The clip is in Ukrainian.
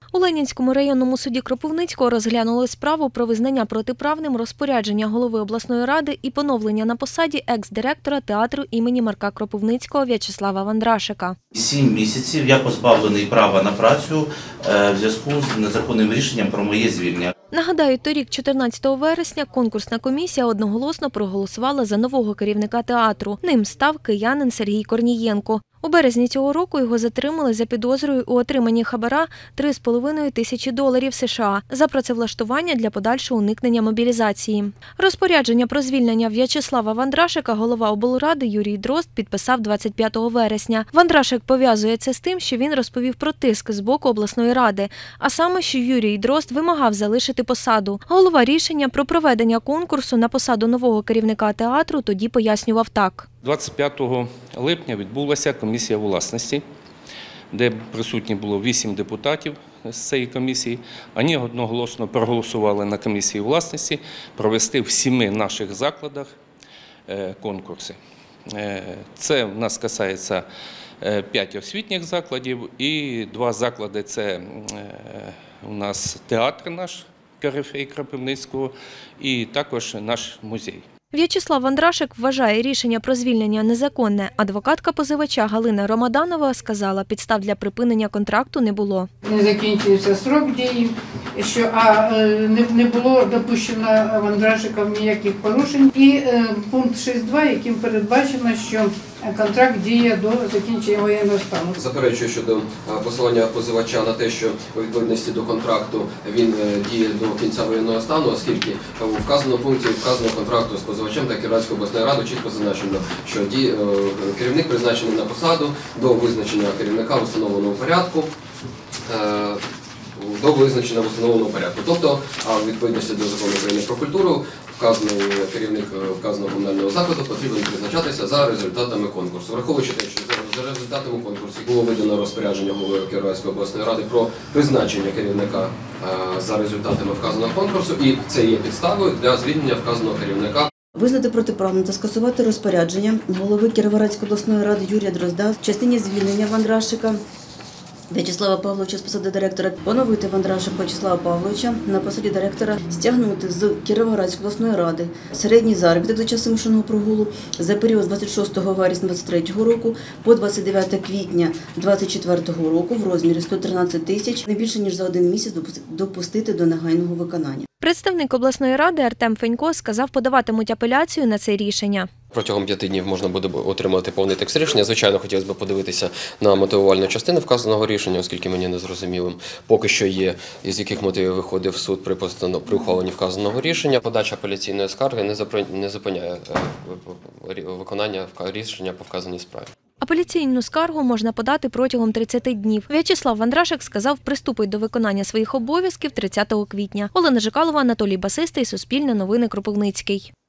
У Ленінському районному суді Кропивницького розглянули справу про визнання протиправним розпорядження голови обласної ради і поновлення на посаді екс-директора театру імені Марка Кропивницького В'ячеслава Вандрашика. 7 місяців я позбавлений права на працю в зв'язку з незаконним рішенням про моє звільнення. Нагадаю, торік, 14 вересня, конкурсна комісія одноголосно проголосувала за нового керівника театру. Ним став киянин Сергій Корнієнко. У березні цього року його затримали за підозрою у отриманні хабара $3,5 тисячі США за працевлаштування для подальшого уникнення мобілізації. Розпорядження про звільнення В'ячеслава Вандрашика голова облради Юрій Дрозд підписав 25 вересня. Вандрашик пов'язує це з тим, що він розповів про тиск з боку обласної ради, а саме, що Юрій Дрозд вимагав залишити посаду. Голова рішення про проведення конкурсу на посаду нового керівника театру тоді пояснював так. 25 липня відбулася комісія власності, де присутні було 8 депутатів з цієї комісії. Вони одноголосно проголосували на комісії власності провести в 7 наших закладах конкурси. Це в нас касається 5 освітніх закладів і 2 заклади – це у нас театр наш Корифей Кропивницького і також наш музей. В'ячеслав Вандрашик вважає рішення про звільнення незаконне. Адвокатка позивача Галина Ромаданова сказала, підстав для припинення контракту не було. Не закінчився строк дії, не було допущено Вандрашиком ніяких порушень. І пункт 6.2, яким передбачено, що контракт діє до закінчення воєнного стану. Заперечую щодо посилання позивача на те, що у відповідності до контракту він діє до кінця воєнного стану, оскільки у вказаному пункті вказаного контракту з позивачем та Кіровоградської обласної ради чітко зазначено, що керівник призначений на посаду до визначення керівника в установленому порядку. Тобто, у відповідності до закону України про культуру, вказаний керівник вказаного комунального закладу потрібен призначатися за результатами конкурсу. Враховуючи те, що за результатами конкурсу було видано розпорядження голови Кіровоградської обласної ради про призначення керівника за результатами вказаного конкурсу, і це є підставою для звільнення вказаного керівника. Визнати протиправним та скасувати розпорядження голови Кіровоградської обласної ради Юрія Дрозда в частині звільнення Вандрашика В'ячеслава Павловича з посади директора, поновити Вандрашика В'ячеслава Павловича на посаді директора, стягнути з Кіровоградської обласної ради середній заробіток за час вимушеного прогулу за період з 26 вересня 2023 року по 29 квітня 2024 року в розмірі 113 тисяч, не більше ніж за 1 місяць допустити до негайного виконання. Представник обласної ради Артем Фенько сказав, подаватимуть апеляцію на це рішення. Протягом 5 днів можна буде отримати повний текст рішення. Звичайно, хотілося б подивитися на мотивувальну частину вказаного рішення, оскільки мені незрозумілим поки що є, із яких мотивів виходив суд при ухваленні вказаного рішення. Подача апеляційної скарги не зупиняє виконання рішення по вказаній справі. Апеляційну скаргу можна подати протягом 30 днів. В'ячеслав Вандрашик сказав, приступить до виконання своїх обов'язків 30 квітня. Олена Жикалова, Анатолій Басистий, Суспільне новини, Кропивницький.